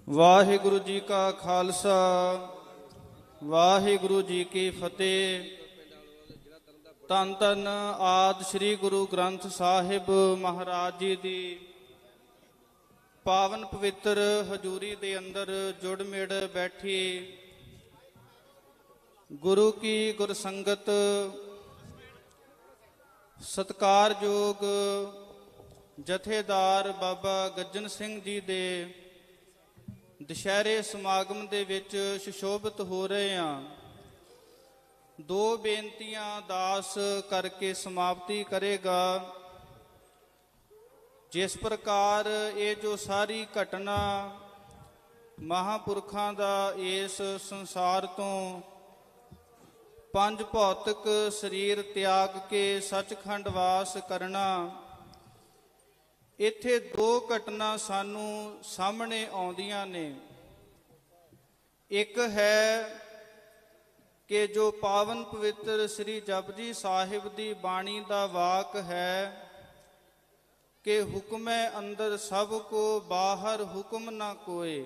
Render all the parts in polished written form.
ਵਾਹਿਗੁਰੂ ਜੀ ਕਾ ਖਾਲਸਾ ਵਾਹਿਗੁਰੂ ਜੀ ਕੀ ਫਤਿਹ। ਧੰਨ ਧੰਨ ਆਦਿ ਸ੍ਰੀ ਗੁਰੂ ਗ੍ਰੰਥ ਸਾਹਿਬ ਮਹਾਰਾਜ ਜੀ ਦੀ ਪਾਵਨ ਪਵਿੱਤਰ ਹਜ਼ੂਰੀ ਦੇ ਅੰਦਰ ਜੁੜ ਮਿੜ ਬੈਠੀ ਗੁਰੂ ਕੀ ਗੁਰਸੰਗਤ, ਸਤਿਕਾਰਯੋਗ ਜਥੇਦਾਰ ਬਾਬਾ ਗੱਜਣ ਸਿੰਘ ਜੀ ਦੇ ਦੁਸ਼ਹਿਰੇ ਸਮਾਗਮ ਦੇ ਵਿੱਚ ਸੁਸ਼ੋਭਿਤ ਹੋ ਰਹੇ ਹਾਂ। ਦੋ ਬੇਨਤੀਆਂ ਦਾਸ ਕਰਕੇ ਸਮਾਪਤੀ ਕਰੇਗਾ। ਜਿਸ ਪ੍ਰਕਾਰ ਇਹ ਜੋ ਸਾਰੀ ਘਟਨਾ ਮਹਾਂਪੁਰਖਾਂ ਦਾ ਇਸ ਸੰਸਾਰ ਤੋਂ ਪੰਜ ਭੌਤਿਕ ਸਰੀਰ ਤਿਆਗ ਕੇ ਸੱਚਖੰਡ ਵਾਸ ਕਰਨਾ, ਇੱਥੇ ਦੋ ਘਟਨਾ ਸਾਨੂੰ ਸਾਹਮਣੇ ਆਉਂਦੀਆਂ ਨੇ। ਇੱਕ ਹੈ ਕਿ ਜੋ ਪਾਵਨ ਪਵਿੱਤਰ ਸ੍ਰੀ ਜਪਜੀ ਸਾਹਿਬ ਦੀ ਬਾਣੀ ਦਾ ਵਾਕ ਹੈ ਕਿ ਹੁਕਮੈ ਅੰਦਰ ਸਭ ਕੋ ਬਾਹਰ ਹੁਕਮ ਨਾ ਕੋਏ।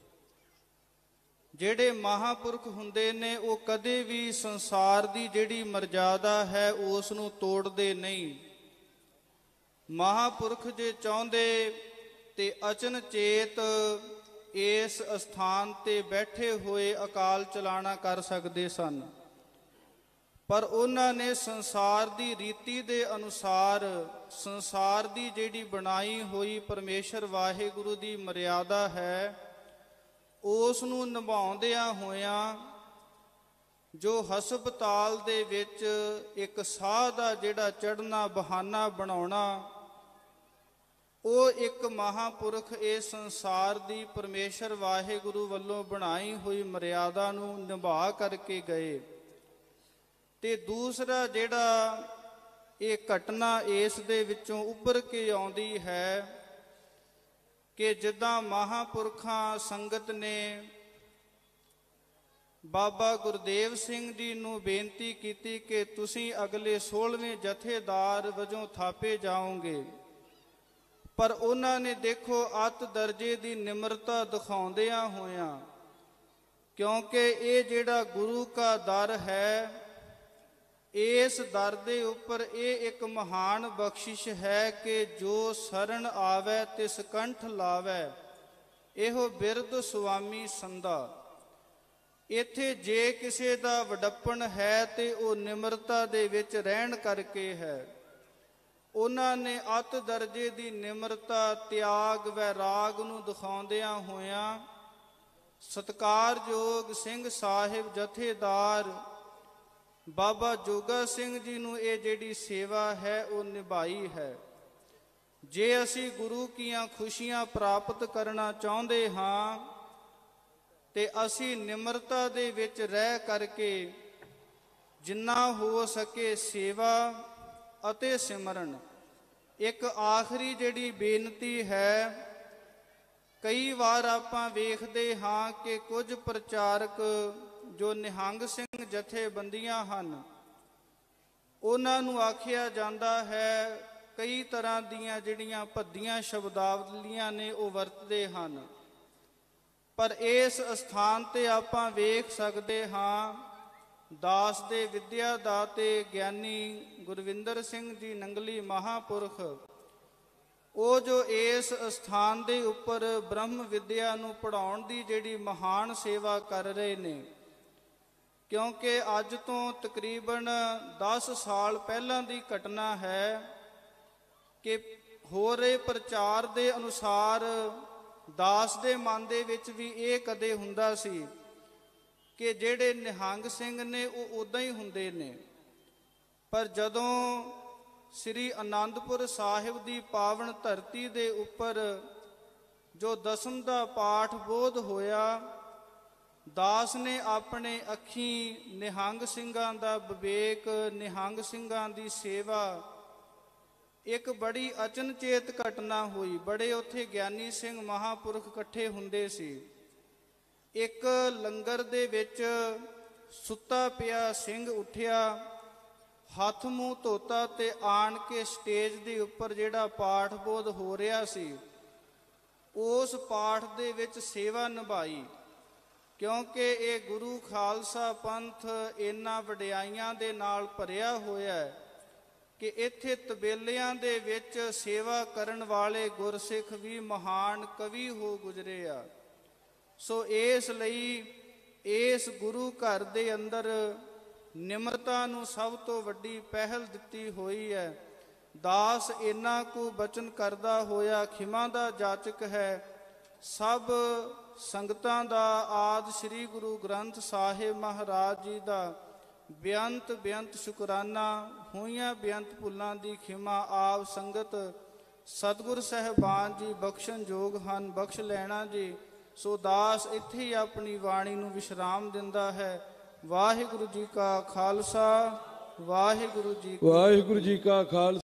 ਜਿਹੜੇ ਮਹਾਂਪੁਰਖ ਹੁੰਦੇ ਨੇ ਉਹ ਕਦੇ ਵੀ ਸੰਸਾਰ ਦੀ ਜਿਹੜੀ ਮਰਜ਼ਾਦਾ ਹੈ ਉਸ ਨੂੰ ਤੋੜਦੇ ਨਹੀਂ। ਮਹਾਂਪੁਰਖ ਜੇ ਚਾਹੁੰਦੇ ਤੇ ਅਚਨਚੇਤ ਇਸ ਅਸਥਾਨ ਤੇ ਬੈਠੇ ਹੋਏ ਅਕਾਲ ਚਲਾਣਾ ਕਰ ਸਕਦੇ ਸਨ, ਪਰ ਉਹਨਾਂ ਨੇ ਸੰਸਾਰ ਦੀ ਰੀਤੀ ਦੇ ਅਨੁਸਾਰ ਸੰਸਾਰ ਦੀ ਜਿਹੜੀ ਬਣਾਈ ਹੋਈ ਪਰਮੇਸ਼ਰ ਵਾਹਿਗੁਰੂ ਦੀ ਮਰਿਆਦਾ ਹੈ ਉਸ ਨੂੰ ਨਿਭਾਉਂਦਿਆਂ ਹੋਇਆਂ ਜੋ ਹਸਪਤਾਲ ਦੇ ਵਿੱਚ ਇੱਕ ਸਾਹ ਦਾ ਜਿਹੜਾ ਚੜ੍ਹਨਾ ਬਹਾਨਾ ਬਣਾਉਣਾ, ਉਹ ਇੱਕ ਮਹਾਂਪੁਰਖ ਇਸ ਸੰਸਾਰ ਦੀ ਪਰਮੇਸ਼ਰ ਵਾਹਿਗੁਰੂ ਵੱਲੋਂ ਬਣਾਈ ਹੋਈ ਮਰਿਆਦਾ ਨੂੰ ਨਿਭਾ ਕਰਕੇ ਗਏ। ਤੇ ਦੂਸਰਾ ਜਿਹੜਾ ਇਹ ਘਟਨਾ ਇਸ ਦੇ ਵਿੱਚੋਂ ਉੱਭਰ ਕੇ ਆਉਂਦੀ ਹੈ ਕਿ ਜਿੱਦਾਂ ਮਹਾਂਪੁਰਖਾਂ ਸੰਗਤ ਨੇ ਬਾਬਾ ਗੁਰਦੇਵ ਸਿੰਘ ਜੀ ਨੂੰ ਬੇਨਤੀ ਕੀਤੀ ਕਿ ਤੁਸੀਂ ਅਗਲੇ 16ਵੇਂ ਜਥੇਦਾਰ ਵਜੋਂ ਥਾਪੇ ਜਾਓਗੇ, ਪਰ ਉਹਨਾਂ ਨੇ ਦੇਖੋ ਅਤ ਦਰਜੇ ਦੀ ਨਿਮਰਤਾ ਦਿਖਾਉਂਦਿਆਂ ਹੋਇਆਂ, ਕਿਉਂਕਿ ਇਹ ਜਿਹੜਾ ਗੁਰੂ ਕਾ ਦਰ ਹੈ, ਇਸ ਦਰ ਦੇ ਉੱਪਰ ਇਹ ਇੱਕ ਮਹਾਨ ਬਖਸ਼ਿਸ਼ ਹੈ ਕਿ ਜੋ ਸ਼ਰਨ ਆਵੈ ਤਿਸ ਕੰਠ ਲਾਵੈ, ਇਹੋ ਬਿਰਧ ਸੁਆਮੀ ਸੰਦਾ। ਇੱਥੇ ਜੇ ਕਿਸੇ ਦਾ ਵਡੱਪਣ ਹੈ ਤੇ ਉਹ ਨਿਮਰਤਾ ਦੇ ਵਿੱਚ ਰਹਿਣ ਕਰਕੇ ਹੈ। ਉਹਨਾਂ ਨੇ ਅਤ ਦਰਜੇ ਦੀ ਨਿਮਰਤਾ, ਤਿਆਗ, ਵੈਰਾਗ ਨੂੰ ਦਿਖਾਉਂਦਿਆਂ ਹੋਇਆਂ ਸਤਿਕਾਰਯੋਗ ਸਿੰਘ ਸਾਹਿਬ ਜਥੇਦਾਰ ਬਾਬਾ ਜੋਗਾ ਸਿੰਘ ਜੀ ਨੂੰ ਇਹ ਜਿਹੜੀ ਸੇਵਾ ਹੈ ਉਹ ਨਿਭਾਈ ਹੈ। ਜੇ ਅਸੀਂ ਗੁਰੂ ਕੀਆਂ ਖੁਸ਼ੀਆਂ ਪ੍ਰਾਪਤ ਕਰਨਾ ਚਾਹੁੰਦੇ ਹਾਂ ਤੇ ਅਸੀਂ ਨਿਮਰਤਾ ਦੇ ਵਿੱਚ ਰਹਿ ਕਰਕੇ ਜਿੰਨਾ ਹੋ ਸਕੇ ਸੇਵਾ ਅਤੇ ਸਿਮਰਨ। ਇੱਕ ਆਖਰੀ ਜਿਹੜੀ ਬੇਨਤੀ ਹੈ, ਕਈ ਵਾਰ ਆਪਾਂ ਵੇਖਦੇ ਹਾਂ ਕਿ ਕੁਝ ਪ੍ਰਚਾਰਕ ਜੋ ਨਿਹੰਗ ਸਿੰਘ ਜਥੇਬੰਦੀਆਂ ਹਨ, ਉਹਨਾਂ ਨੂੰ ਆਖਿਆ ਜਾਂਦਾ ਹੈ, ਕਈ ਤਰ੍ਹਾਂ ਦੀਆਂ ਜਿਹੜੀਆਂ ਭੱਦੀਆਂ ਸ਼ਬਦਾਵਲੀਆਂ ਨੇ ਉਹ ਵਰਤਦੇ ਹਨ। ਪਰ ਇਸ ਅਸਥਾਨ ਤੇ ਆਪਾਂ ਵੇਖ ਸਕਦੇ ਹਾਂ ਦਾਸ ਦੇ ਵਿਦਿਆ ਦਾਤੇ ਗਿਆਨੀ ਗੁਰਵਿੰਦਰ ਸਿੰਘ ਜੀ ਨੰਗਲੀ ਮਹਾਂਪੁਰਖ, ਉਹ ਜੋ ਇਸ ਅਸਥਾਨ ਦੇ ਉੱਪਰ ਬ੍ਰਹਮ ਵਿਦਿਆ ਨੂੰ ਪੜ੍ਹਾਉਣ ਦੀ ਜਿਹੜੀ ਮਹਾਨ ਸੇਵਾ ਕਰ ਰਹੇ ਨੇ। ਕਿਉਂਕਿ ਅੱਜ ਤੋਂ ਤਕਰੀਬਨ 10 ਸਾਲ ਪਹਿਲਾਂ ਦੀ ਘਟਨਾ ਹੈ ਕਿ ਹੋ ਰਹੇ ਪ੍ਰਚਾਰ ਦੇ ਅਨੁਸਾਰ ਦਾਸ ਦੇ ਮਨ ਦੇ ਵਿੱਚ ਵੀ ਇਹ ਕਦੇ ਹੁੰਦਾ ਸੀ ਕਿ ਜਿਹੜੇ ਨਿਹੰਗ ਸਿੰਘ ਨੇ ਉਹ ਉਦਾਂ ਹੀ ਹੁੰਦੇ ਨੇ। ਪਰ ਜਦੋਂ ਸ੍ਰੀ ਅਨੰਦਪੁਰ ਸਾਹਿਬ ਦੀ ਪਾਵਨ ਧਰਤੀ ਦੇ ਉੱਪਰ ਜੋ ਦਸਮ ਦਾ ਪਾਠ ਬੋਧ ਹੋਇਆ, ਦਾਸ ਨੇ ਆਪਣੇ ਅੱਖੀਂ ਨਿਹੰਗ ਸਿੰਘਾਂ ਦਾ ਵਿਵੇਕ, ਨਿਹੰਗ ਸਿੰਘਾਂ ਦੀ ਸੇਵਾ, ਇੱਕ ਬੜੀ ਅਚਨਚੇਤ ਘਟਨਾ ਹੋਈ। ਬੜੇ ਉੱਥੇ ਗਿਆਨੀ ਸਿੰਘ ਮਹਾਂਪੁਰਖ ਇਕੱਠੇ ਹੁੰਦੇ ਸੀ। ਇੱਕ ਲੰਗਰ ਦੇ ਵਿੱਚ ਸੁੱਤਾ ਪਿਆ ਸਿੰਘ ਉੱਠਿਆ, ਹੱਥ ਮੂੰਹ ਧੋਤਾ ਤੇ ਆਣ ਕੇ ਸਟੇਜ ਦੇ ਉੱਪਰ ਜਿਹੜਾ ਪਾਠ ਬੋਧ ਹੋ ਰਿਹਾ ਸੀ ਉਸ ਪਾਠ ਦੇ ਵਿੱਚ ਸੇਵਾ ਨਿਭਾਈ, ਕਿਉਂਕਿ ਇਹ ਗੁਰੂ ਖਾਲਸਾ ਪੰਥ ਇਹਨਾਂ ਵਡਿਆਈਆਂ ਦੇ ਨਾਲ ਭਰਿਆ ਹੋਇਆ ਹੈ ਕਿ ਇੱਥੇ ਤਬੇਲਿਆਂ ਦੇ ਵਿੱਚ ਸੇਵਾ ਕਰਨ ਵਾਲੇ ਗੁਰਸਿੱਖ ਵੀ ਮਹਾਨ ਕਵੀ ਹੋ ਗੁਜ਼ਰੇ ਆ। ਸੋ ਇਸ ਲਈ ਇਸ ਗੁਰੂ ਘਰ ਦੇ ਅੰਦਰ ਨਿਮਰਤਾ ਨੂੰ ਸਭ ਤੋਂ ਵੱਡੀ ਪਹਿਲ ਦਿੱਤੀ ਹੋਈ ਹੈ। ਦਾਸ ਇੰਨਾ ਕੁ ਬਚਨ ਕਰਦਾ ਹੋਇਆ ਖਿਮਾ ਦਾ ਜਾਚਕ ਹੈ। ਸਭ ਸੰਗਤਾਂ ਦਾ ਆਦਿ ਸ੍ਰੀ ਗੁਰੂ ਗ੍ਰੰਥ ਸਾਹਿਬ ਮਹਾਰਾਜ ਜੀ ਦਾ ਬੇਅੰਤ ਬੇਅੰਤ ਸ਼ੁਕਰਾਨਾ। ਹੋਈਆਂ ਬੇਅੰਤ ਭੁੱਲਾਂ ਦੀ ਖਿਮਾ ਆਪ ਸੰਗਤ ਸਤਿਗੁਰ ਸਾਹਿਬਾਨ ਜੀ ਬਖਸ਼ਣ ਯੋਗ ਹਨ, ਬਖਸ਼ ਲੈਣਾ ਜੀ। ਸੋ ਦਾਸ ਇੱਥੇ ਹੀ ਆਪਣੀ ਬਾਣੀ ਨੂੰ ਵਿਸ਼ਰਾਮ ਦਿੰਦਾ ਹੈ। ਵਾਹਿਗੁਰੂ ਜੀ ਕਾ ਖਾਲਸਾ, ਵਾਹਿਗੁਰੂ ਜੀ ਕਾ ਖਾਲਸਾ।